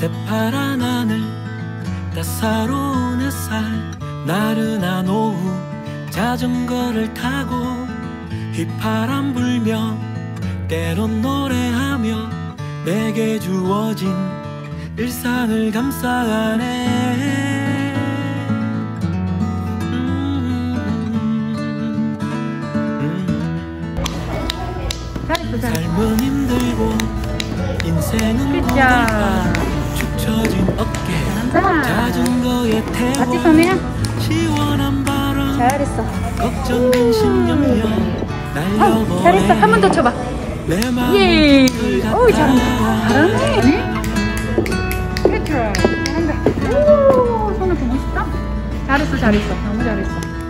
새파란 하늘 따사로운 햇살 나른한 오후 자전거를 타고 휘파람 불며 때론 노래하며 내게 주어진 일상을 감싸가네. 삶은 힘들고 인생은 고달파 축 처진 어깨 자전거에 태워 시원한 바람 잘했어. 걱정된 신념여 날려보내. 잘했어. 한 번 더 쳐봐. 예. 오, 잘한다. 잘하네. 그렇죠. 잘한다. 오, 손을 보고 싶다. 잘했어, 잘했어. 너무 잘했어.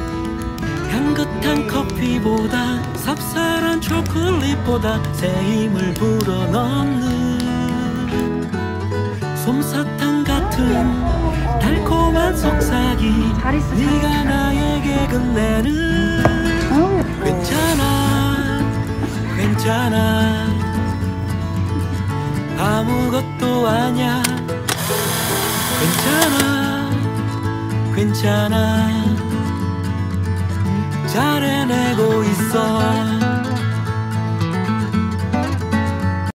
향긋한 커피보다 쌉쌀한 초콜릿보다 새 힘을 불어넣는 솜사탕 같은 달콤한 속삭임. 잘했어, 네가 나에게 끝내는 괜찮아 괜찮아 아무것도 아냐 괜찮아 괜찮아 잘 해내고 있어.